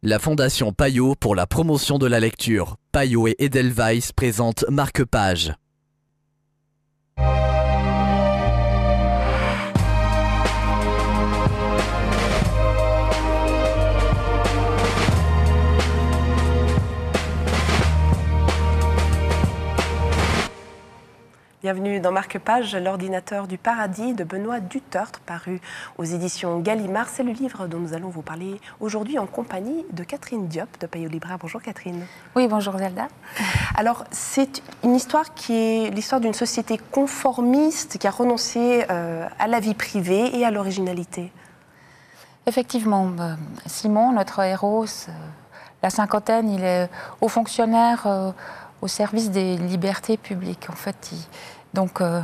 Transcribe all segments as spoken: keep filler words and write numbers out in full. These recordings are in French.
La Fondation Payot pour la promotion de la lecture. Payot et Edelweiss présentent Marque-Page. Bienvenue dans Marque-Page, l'ordinateur du paradis de Benoît Dutertre, paru aux éditions Gallimard. C'est le livre dont nous allons vous parler aujourd'hui en compagnie de Catherine Diop de Payot Libraire. Bonjour Catherine. Oui, bonjour Zelda. Alors, c'est une histoire qui est l'histoire d'une société conformiste qui a renoncé euh, à la vie privée et à l'originalité. Effectivement, euh, Simon, notre héros, euh, la cinquantaine, il est haut fonctionnaire euh, au service des libertés publiques. En fait, il, donc, euh,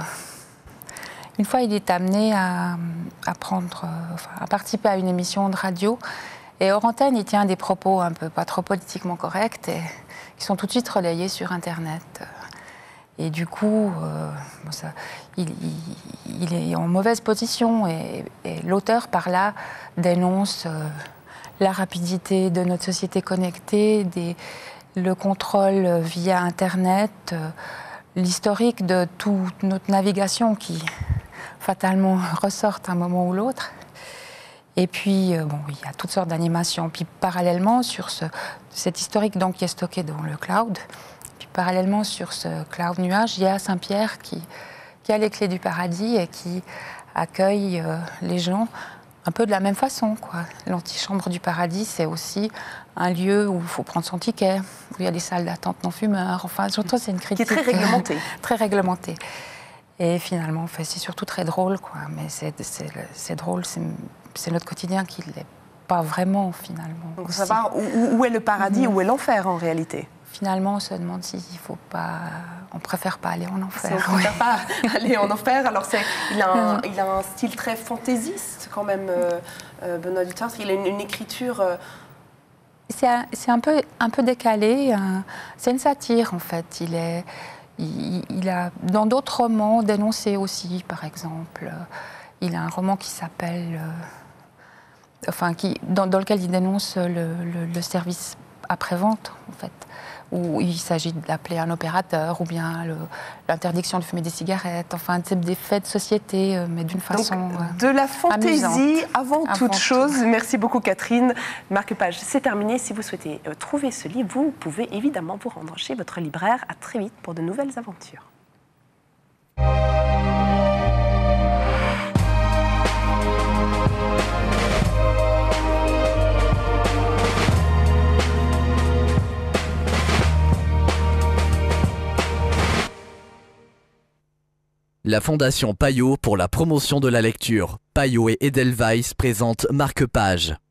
une fois, il est amené à, à, prendre, euh, enfin, à participer à une émission de radio. Et hors antenne, il tient des propos un peu pas trop politiquement corrects et qui sont tout de suite relayés sur Internet. Et du coup, euh, bon, ça, il, il, il est en mauvaise position et, et l'auteur, par là, dénonce euh, la rapidité de notre société connectée, des, le contrôle via Internet, euh, l'historique de toute notre navigation qui, fatalement, ressortent à un moment ou l'autre. Et puis, euh, bon, il y a toutes sortes d'animations. Puis, parallèlement, sur ce, cet historique donc, qui est stocké dans le cloud, puis parallèlement sur ce cloud nuage, il y a Saint-Pierre qui, qui a les clés du paradis et qui accueille euh, les gens un peu de la même façon, quoi. L'antichambre du paradis, c'est aussi un lieu où il faut prendre son ticket, où il y a des salles d'attente non-fumeurs. Enfin, surtout, c'est une critique qui est très réglementée. très réglementée. Et finalement, en fait, c'est surtout très drôle, quoi. Mais c'est, c'est, c'est drôle, c'est, c'est notre quotidien qui ne l'est pas vraiment, finalement. Donc, savoir où, où est le paradis, mmh. où est l'enfer, en réalité. Finalement, on se demande s'il faut pas... On préfère pas aller en enfer. On préfère ouais. pas aller en enfer. Alors, c'est, il, a un, il a un style très fantaisiste, quand même, euh, euh, Benoît Dutertre. Il a une, une écriture... Euh... C'est, un, c'est un, peu, un peu décalé. Hein. C'est une satire, en fait. Il, est, il, il a, dans d'autres romans, dénoncé aussi, par exemple. Il a un roman qui s'appelle... Euh, enfin, qui, dans, dans lequel il dénonce le, le, le service après-vente, en fait, où il s'agit d'appeler un opérateur, ou bien le, l'interdiction de fumer des cigarettes, enfin, c'est des faits de société, mais d'une façon Donc, de la fantaisie amusante. avant, avant toute tout. chose. Merci beaucoup Catherine. Marque-Page, c'est terminé. Si vous souhaitez euh, trouver ce livre, vous pouvez évidemment vous rendre chez votre libraire. À très vite pour de nouvelles aventures. La Fondation Payot pour la promotion de la lecture. Payot et Edelweiss présentent Marque-Page.